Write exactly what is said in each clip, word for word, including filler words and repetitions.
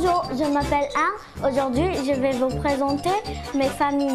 Bonjour, je m'appelle Anne. Aujourd'hui, je vais vous présenter mes familles.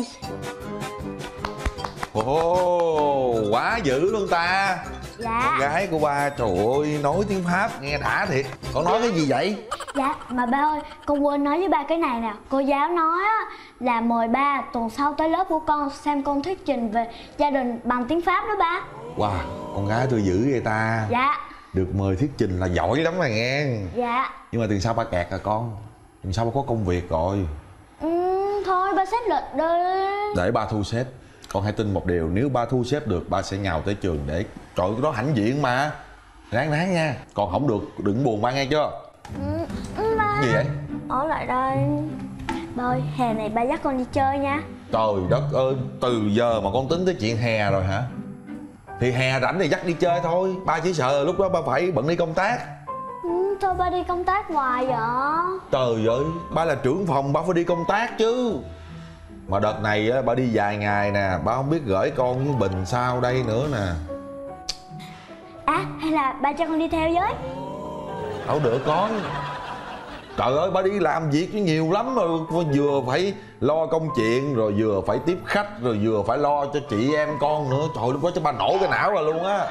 Ồ, oh, quá dữ luôn ta. Dạ. Con gái của ba, trời ơi, nói tiếng Pháp nghe đã thiệt. Con nói cái gì vậy? Dạ, mà ba ơi, con quên nói với ba cái này nè. Cô giáo nói á, là mời ba tuần sau tới lớp của con xem con thuyết trình về gia đình bằng tiếng Pháp đó ba. Wow, con gái tôi dữ vậy ta. Dạ. Được mời thuyết trình là giỏi lắm mà nghe. Dạ. Nhưng mà tuần sau ba kẹt à con. Tuần sau ba có công việc rồi. Ừ, thôi ba xếp lịch đi. Để ba thu xếp. Con hãy tin một điều, nếu ba thu xếp được ba sẽ nhào tới trường để trời cái đó hãnh diện mà. Ráng ráng nha. Con không được đừng buồn ba nghe chưa? Ừ, ừ, ba. Gì vậy? Ở lại đây. Ba ơi, hè này ba dắt con đi chơi nha. Trời đất ơi, từ giờ mà con tính tới chuyện hè rồi hả? Thì hè rảnh thì dắt đi chơi thôi. Ba chỉ sợ lúc đó ba phải bận đi công tác. Ừ, thôi ba đi công tác hoài vậy. Trời ơi, ba là trưởng phòng ba phải đi công tác chứ. Mà đợt này á, ba đi vài ngày nè, ba không biết gửi con với Bình sao đây nữa nè. À, hay là ba cho con đi theo với. Đâu được con. Trời ơi, ba đi làm việc chứ nhiều lắm rồi. Vừa phải lo công chuyện, rồi vừa phải tiếp khách, rồi vừa phải lo cho chị em con nữa. Trời, lúc đó cho ba nổ cái não ra luôn á.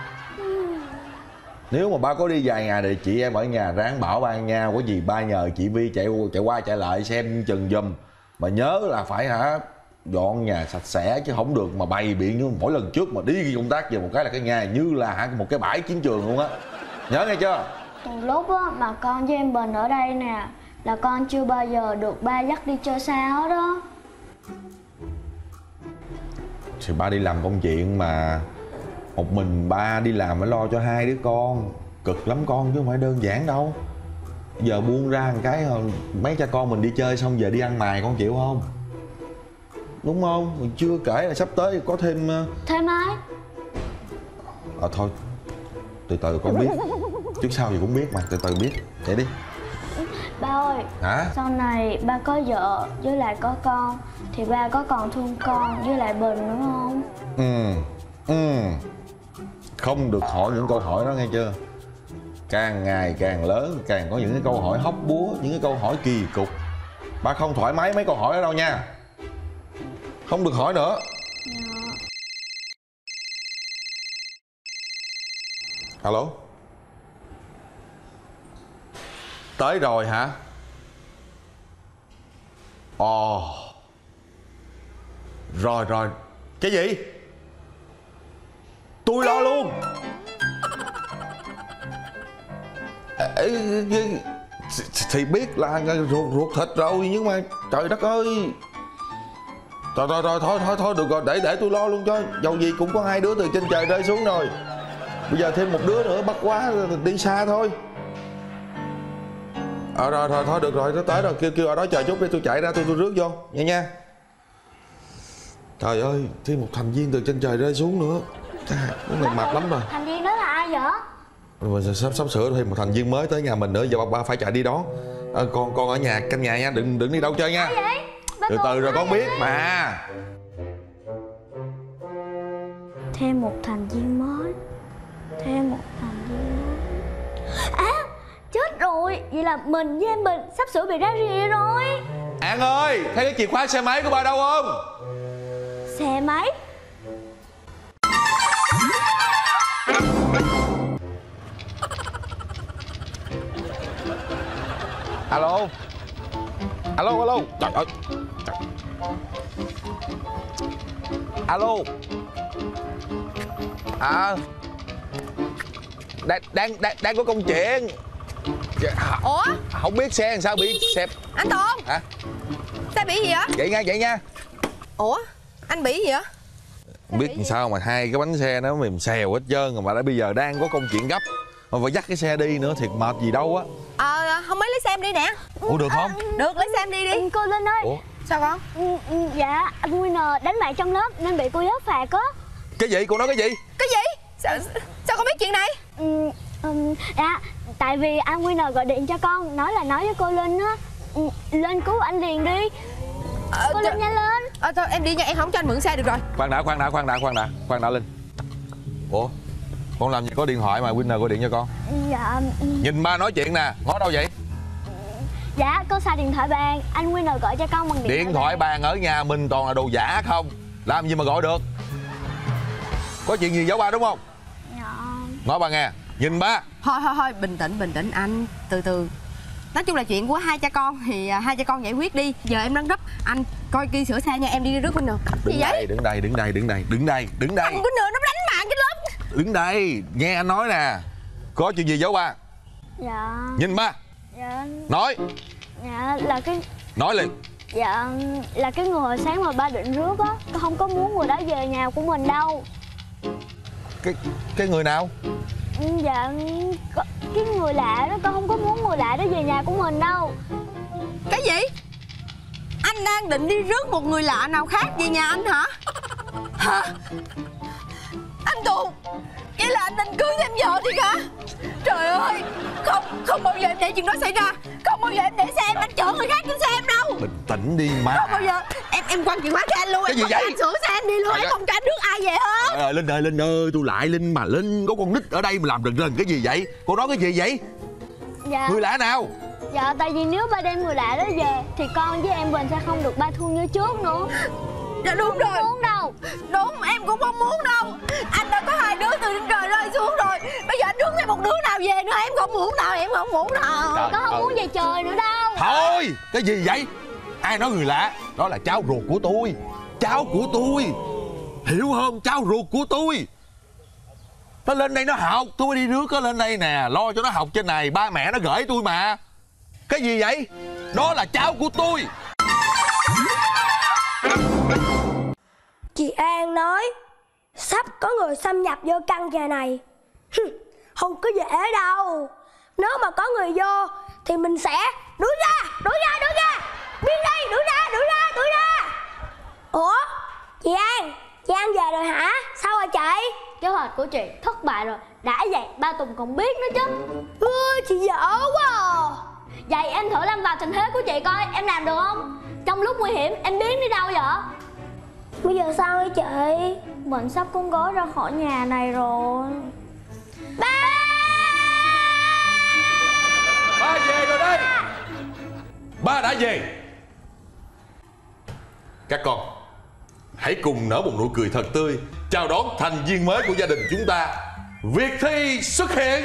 Nếu mà ba có đi vài ngày thì chị em ở nhà ráng bảo ba nha. Có gì ba nhờ chị Vi chạy chạy qua chạy lại xem chừng giùm. Mà nhớ là phải hả dọn nhà sạch sẽ chứ không được mà bày biện như mỗi lần trước mà đi công tác về một cái là cái nhà như là hả một cái bãi chiến trường luôn á. Nhớ nghe chưa? Từ lúc á mà con với em Bình ở đây nè là con chưa bao giờ được ba dắt đi chơi xa hết đó. Thì ba đi làm công chuyện mà một mình ba đi làm phải lo cho hai đứa con. Cực lắm con chứ không phải đơn giản đâu. Giờ buông ra một cái mấy cha con mình đi chơi xong giờ đi ăn mày con chịu không? Đúng không? Mình chưa kể là sắp tới có thêm... Thêm ai? À thôi, từ từ con biết. Trước sau gì cũng biết mà, từ từ biết. Vậy đi. Ba ơi. Hả? Sau này ba có vợ với lại có con thì ba có còn thương con với lại Bình nữa không? Ừ. Ừ. Không được hỏi những câu hỏi đó nghe chưa? Càng ngày càng lớn càng có những cái câu hỏi hóc búa, những cái câu hỏi kỳ cục. Ba không thoải mái mấy câu hỏi đó đâu nha. Không được hỏi nữa. Dạ. Alo. Tới rồi hả? Ồ. Rồi rồi. Cái gì? Tôi lo luôn. Ê, thì biết là ruột, ruột thịt rồi nhưng mà trời đất ơi. Rồi rồi rồi thôi thôi thôi được rồi, để để tôi lo luôn cho. Dầu gì cũng có hai đứa từ trên trời rơi xuống rồi. Bây giờ thêm một đứa nữa bắt quá đi xa thôi. Ờ à, rồi rồi thôi được rồi, nó tới rồi, kêu kêu ở đó chờ chút đi, tôi chạy ra tôi tôi rước vô nha nha. Trời ơi, thêm một thành viên từ trên trời rơi xuống nữa. Cái này mệt lắm rồi. Thành viên đó là ai vậy? Rồi sắp sắp sửa thêm một thành viên mới tới nhà mình nữa, giờ ba, ba phải chạy đi đón. À, con con ở nhà canh nhà nha, đừng đừng đi đâu chơi nha. Ai vậy? Từ từ rồi con biết mà. Thêm một thành viên mới. Thêm một thành viên mới. À, chết rồi. Vậy là mình với em Bình sắp sửa bị ra rìa rồi. An ơi, thấy cái chìa khóa xe máy của ba đâu không? Xe máy? Alo. Alo alo. Trời ơi. Trời. Alo. À, đang đang đang đang có công chuyện. Ủa? Không biết xe làm sao bị xẹp. Anh Toàn. Hả? Xe bị gì vậy? Vậy nha, vậy nha. Ủa? Anh bị gì vậy? Không biết làm sao mà hai cái bánh xe nó mềm xèo hết trơn rồi, mà đã bây giờ đang có công chuyện gấp mà phải dắt cái xe đi nữa, thiệt mệt gì đâu á. Ờ, không mấy lấy xe em đi nè. Ủa được không? Được, lấy xe em đi đi. Ừ, cô Linh ơi. Ủa? Sao con? Ừ, ừ, dạ, anh Winner đánh bạn trong lớp nên bị cô giáo phạt á. Cái gì? Cô nói cái gì? Cái gì? Sao, sao con biết chuyện này? Ừ, um, dạ, tại vì anh Winner gọi điện cho con, nói là nói với cô Linh á. Ừ, lên cứu anh liền đi. Ờ, cô Linh nhanh lên. Ờ, thôi em đi nha, em không cho anh mượn xe được rồi. Khoan đã, khoan đã, khoan đã, khoan đã, khoan đã Linh. Ủa? Con làm gì có điện thoại mà Winner gọi điện cho con? Dạ. Nhìn ba nói chuyện nè, ngó đâu vậy? Dạ con xài điện thoại bàn. Anh Winner gọi cho con bằng điện, Điện thoại bàn ở nhà mình toàn là đồ giả không? Làm gì mà gọi được? Có chuyện gì giấu ba đúng không? Dạ. Nói ba nghe. Nhìn ba. Thôi thôi thôi, bình tĩnh bình tĩnh anh. Từ từ. Nói chung là chuyện của hai cha con thì hai cha con giải quyết đi. Giờ em đang gấp. Anh coi kia sửa xe nha, em đi rước Winner. Gì Đứng vậy? đây, đứng đây, đứng đây, đứng đây, đứng đây, đứng đây. Anh Winner nó đánh mạng cái lớp. Đứng đây, nghe anh nói nè. Có chuyện gì giấu ba? Dạ. Nhìn ba. Dạ. Nói. Dạ là cái. Nói liền. Dạ là cái người hồi sáng mà ba định rước á, con không có muốn người đó về nhà của mình đâu. Cái cái người nào? Dạ có- cái người lạ đó, con không có muốn người lạ đó về nhà của mình đâu. Cái gì? Anh đang định đi rước một người lạ nào khác về nhà anh hả? Hả? Anh Tùng, vậy là anh định cưới thêm vợ thiệt hả? Trời ơi, không, không bao giờ em để chuyện đó xảy ra. Không bao giờ em để xe em anh chở người khác trên xe em đâu. Bình tĩnh đi má. Không bao giờ. Em em quăng chìa khóa cho anh luôn. Cái Em gì không vậy? cho anh sửa xe anh đi luôn. Trời Em ơi. không cho anh rước ai về hết. Trời ơi, Linh ơi, Linh ơi, tôi lại Linh mà Linh. Có con nít ở đây mà làm rần rần cái gì vậy? Cô nói cái gì vậy? Dạ. Người lạ nào? Dạ tại vì nếu ba đem người lạ đó về thì con với em Bình sẽ không được ba thương như trước nữa. Dạ đúng rồi. Không muốn đâu. Đúng, em cũng không muốn đâu. Anh đã có hai đứa từ trên trời rơi xuống rồi. Bây giờ anh rước thêm một đứa nào về nữa. Em không muốn đâu, em không muốn đâu. Trời Con không ơi. muốn về trời nữa đâu. Thôi, cái gì vậy? Ai nói người lạ? Đó là cháu ruột của tôi. Cháu của tôi. Hiểu không? Cháu ruột của tôi. Nó lên đây nó học, tôi mới đi rước nó lên đây nè. Lo cho nó học trên này, ba mẹ nó gửi tôi mà. Cái gì vậy? Đó là cháu của tôi. Chị An nói sắp có người xâm nhập vô căn nhà này. Hừ, không có dễ đâu. Nếu mà có người vô thì mình sẽ đuổi ra, đuổi ra, đuổi ra. Biên đây, đuổi ra, đuổi ra, đuổi ra. Ủa, chị An, chị An về rồi hả? Sao rồi chị? Kế hoạch của chị thất bại rồi. Đã vậy ba Tùng còn biết nữa chứ. Ôi, chị dở quá à. Vậy em thử lâm vào tình thế của chị coi em làm được không? Trong lúc nguy hiểm em biến đi đâu vậy? Bây giờ sao hả chị? Mình sắp con gói ra khỏi nhà này rồi. Ba! Ba về rồi đây. Ba đã về. Các con hãy cùng nở một nụ cười thật tươi chào đón thành viên mới của gia đình chúng ta. Việt Thi xuất hiện.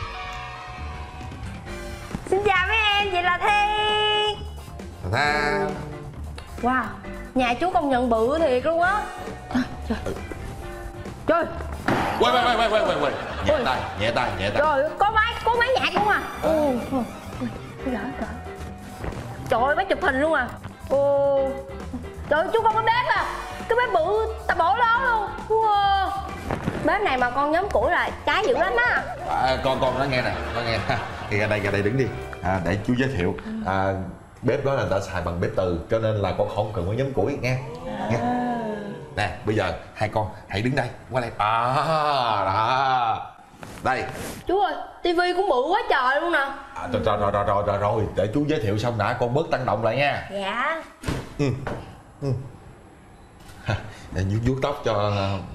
Xin chào mấy em, chị là Thi. Tha. Wow, nhà chú công nhận bự thiệt luôn á. Trời. Trời. Quay quay quay quay quay quay. Nhẹ tay, nhẹ tay, nhẹ tay. Trời, có máy, có máy nhạc luôn à. Ồ, trời ơi, trời. Trời ơi, máy chụp hình luôn à. Ồ. Trời ơi, chú con có bếp à. Cái bếp bự tà bổ lớn luôn. Wow. Bếp này mà con nhóm củi là cháy dữ lắm á. À, con con nói nghe nè, con nghe. Thì ra đây, ra đây đứng đi. À, để chú giới thiệu. À, bếp đó là người ta xài bằng bếp từ, cho nên là con không cần phải nhắm củi nghe. Nghe. Nè, bây giờ hai con hãy đứng đây, qua đây. À, đó. Đây. Chú ơi, tivi cũng bự quá trời luôn nè. À, rồi, rồi, rồi, rồi, rồi, rồi, rồi, để chú giới thiệu xong đã, con bớt tăng động lại nha. Dạ. Ừ. Ừ. Để vuốt vuốt tóc cho.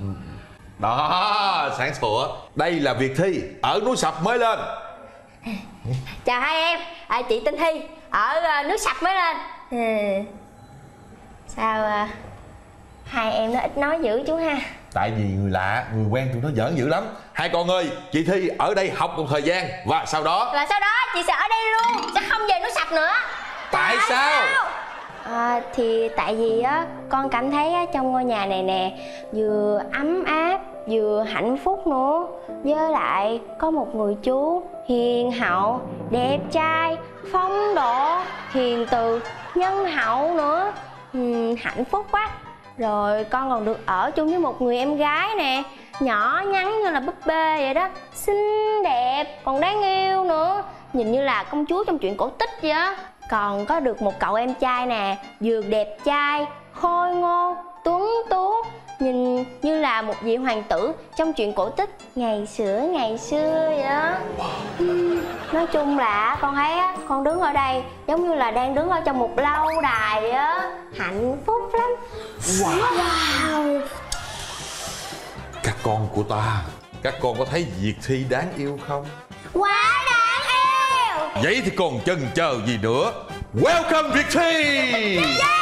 Đó, sáng sủa. Đây là Việt Thi ở núi Sập mới lên. Chào hai em, à, chị tên Thi ở uh, nước Sạch mới lên. Ừ. Sao uh, hai em nó ít nói dữ chú ha? Tại vì người lạ, người quen tụi nó giỡn dữ lắm. Hai con ơi, chị Thi ở đây học một thời gian và sau đó. Và sau đó chị sẽ ở đây luôn, sẽ không về nước Sạch nữa. Tại sao? À, thì tại vì á con cảm thấy á, trong ngôi nhà này nè vừa ấm áp vừa hạnh phúc nữa, với lại có một người chú hiền hậu, đẹp trai, phong độ, hiền từ, nhân hậu nữa. Uhm, hạnh phúc quá. Rồi con còn được ở chung với một người em gái nè, nhỏ nhắn như là búp bê vậy đó, xinh đẹp còn đáng yêu nữa, nhìn như là công chúa trong truyện cổ tích vậy á. Còn có được một cậu em trai nè, vừa đẹp trai, khôi ngô, tuấn tú, nhìn như là một vị hoàng tử trong truyện cổ tích ngày xưa ngày xưa vậy đó. Uhm, nói chung là con thấy á, con đứng ở đây giống như là đang đứng ở trong một lâu đài vậy á, hạnh phúc lắm. Wow. Wow. Các con của ta, các con có thấy Việt Thi đáng yêu không? Quá đáng yêu. Vậy thì còn chần chờ gì nữa. Welcome Việt Thi.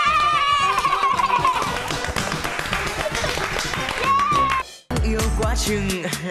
Yêu quá chừng.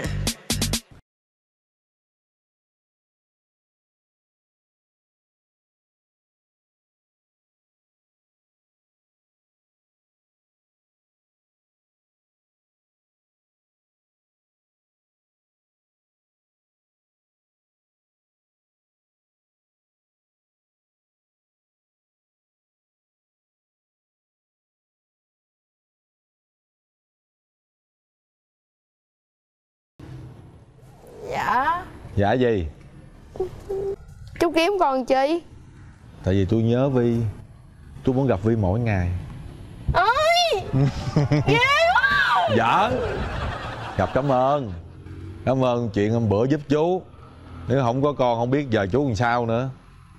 Dạ. Dạ gì? Chú kiếm con chi? Tại vì tôi nhớ Vi. Tôi muốn gặp Vi mỗi ngày. Ơi. Ghê quá. Dạ. Gặp cảm ơn. Cảm ơn chuyện hôm bữa giúp chú. Nếu không có con không biết giờ chú làm sao nữa.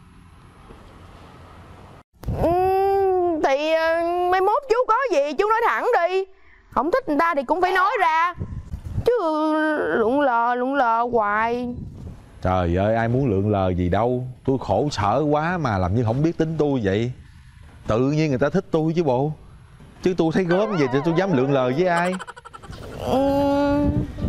Ừ, thì mai mốt chú có gì chú nói thẳng đi. Không thích người ta thì cũng phải nói ra. Chứ lượn lờ lượn lờ hoài. Trời ơi, ai muốn lượn lờ gì đâu. Tôi khổ sở quá mà làm như không biết tính tôi vậy. Tự nhiên người ta thích tôi chứ bộ. Chứ tôi thấy gớm vậy thì tôi dám lượn lờ với ai. Ừ.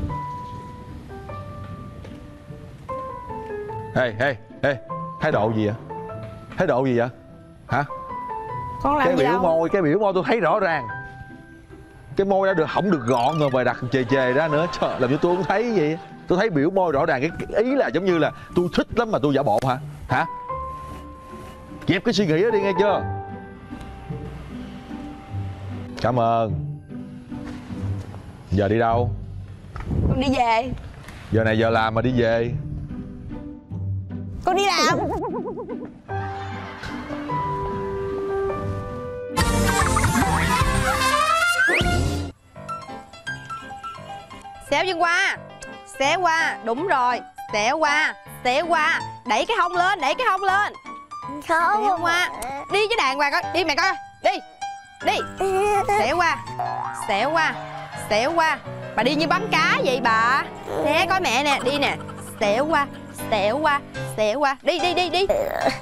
Ê, ê, ê, thái độ gì vậy? Thái độ gì vậy? Hả? Con làm Cái gì biểu đâu. môi, cái biểu môi tôi thấy rõ ràng. Cái môi đã được không được gọn rồi mà đặt chề chề ra nữa. Trời, làm như tôi không thấy gì. Tôi thấy biểu môi rõ ràng. Cái ý là giống như là tôi thích lắm mà tôi giả bộ hả? Hả? Dẹp cái suy nghĩ đó đi nghe chưa? Cảm ơn. Giờ đi đâu? Con đi về. Giờ này giờ làm mà đi về. Con đi làm. Xéo chân qua. Xéo qua. Đúng rồi. Xéo qua. Xéo qua. Đẩy cái hông lên. Đẩy cái hông lên. Không. Xéo qua. Đi với đàng hoàng coi. Đi mẹ coi. Đi. Đi. Xéo qua. Xéo qua. Xéo qua. Bà đi như bắn cá vậy bà. Nè coi mẹ nè. Đi nè. Xéo qua. Xéo qua. Xéo qua. Đi đi đi đi.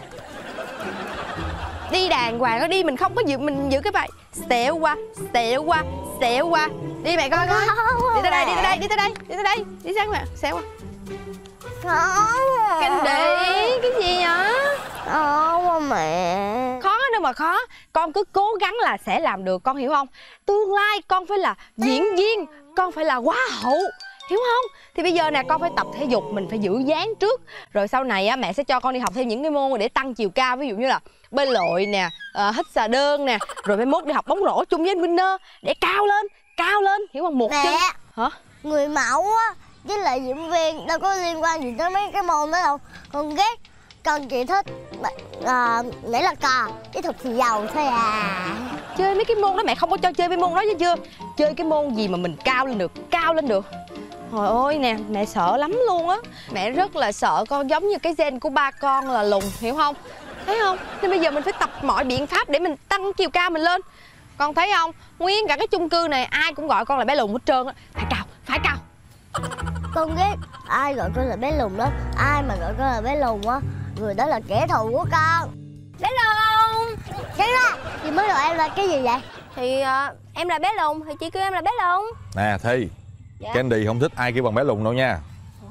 Đi đàng hoàng. Đi mình không có giữ. Mình giữ cái bài. Xéo qua. Xéo qua. Xéo qua. Đi mẹ coi coi. Đi tới đây. Đi tới đây. Đi tới đây. Đi tới đây. Đi sang mẹ. Xéo qua. Không. Candy. Cái gì vậy? Không mẹ. Khó đâu mà khó. Con cứ cố gắng là sẽ làm được. Con hiểu không? Tương lai con phải là diễn viên. Con phải là hoa hậu. Hiểu không? Thì bây giờ nè con phải tập thể dục. Mình phải giữ dáng trước. Rồi sau này á mẹ sẽ cho con đi học thêm những cái môn để tăng chiều cao. Ví dụ như là bơi lội nè, uh, hít xà đơn nè. Rồi mai mốt đi học bóng rổ chung với anh Winner. Để cao lên. Cao lên. Hiểu không? Một Mẹ. chân. Hả? Người mẫu á với lại diễn viên đâu có liên quan gì tới mấy cái môn đó đâu. Con ghét. Con chỉ thích uh, nãy là cò với thuật thì giàu thôi à. Chơi mấy cái môn đó mẹ không có cho chơi mấy môn đó chứ chưa. Chơi cái môn gì mà mình cao lên được. Cao lên được. Trời ơi nè, mẹ sợ lắm luôn á. Mẹ rất là sợ con giống như cái gen của ba con là lùn, hiểu không? Thấy không? Nên bây giờ mình phải tập mọi biện pháp để mình tăng chiều cao mình lên. Con thấy không? Nguyên cả cái chung cư này ai cũng gọi con là bé lùn hết trơn á. Phải cao, phải cao. Con ghét ai gọi con là bé lùn đó. Ai mà gọi con là bé lùn á, người đó là kẻ thù của con. Bé lùn. Chết ra. Chị mới gọi em là cái gì vậy? Thì uh, em là bé lùn thì chị kêu em là bé lùn. Nè Thi. Dạ. Candy không thích ai kêu bằng bé lùn đâu nha.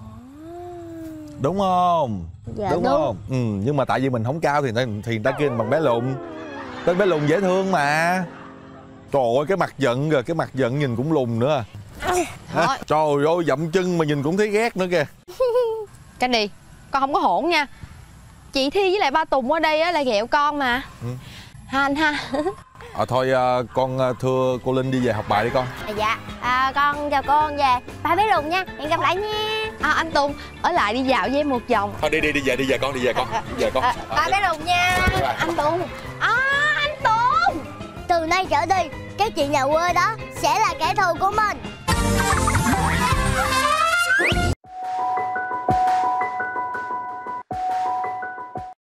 Đúng không? Dạ đúng, đúng không? Ừ, nhưng mà tại vì mình không cao thì người ta, thì người ta kêu mình bằng bé lùn. Tên bé lùn dễ thương mà. Trời ơi cái mặt giận rồi, cái mặt giận nhìn cũng lùn nữa. À, trời ơi dậm chân mà nhìn cũng thấy ghét nữa kìa. Candy, con không có hỗn nha. Chị Thi với lại ba Tùng ở đây á là ghẹo con mà. Ừ. Ha anh ha. À, thôi à, con thưa cô Linh đi về học bài đi con. Dạ, à, con chào cô, con về. Bye bé lùn nha, hẹn gặp lại nha. À, anh Tùng, ở lại đi dạo với em một vòng. Thôi đi đi đi về đi về con đi về con. Đi về con. À, bye bé lùn nha. Anh Tùng. À, anh Tùng. Từ nay trở đi, cái chị nhà quê đó sẽ là kẻ thù của mình.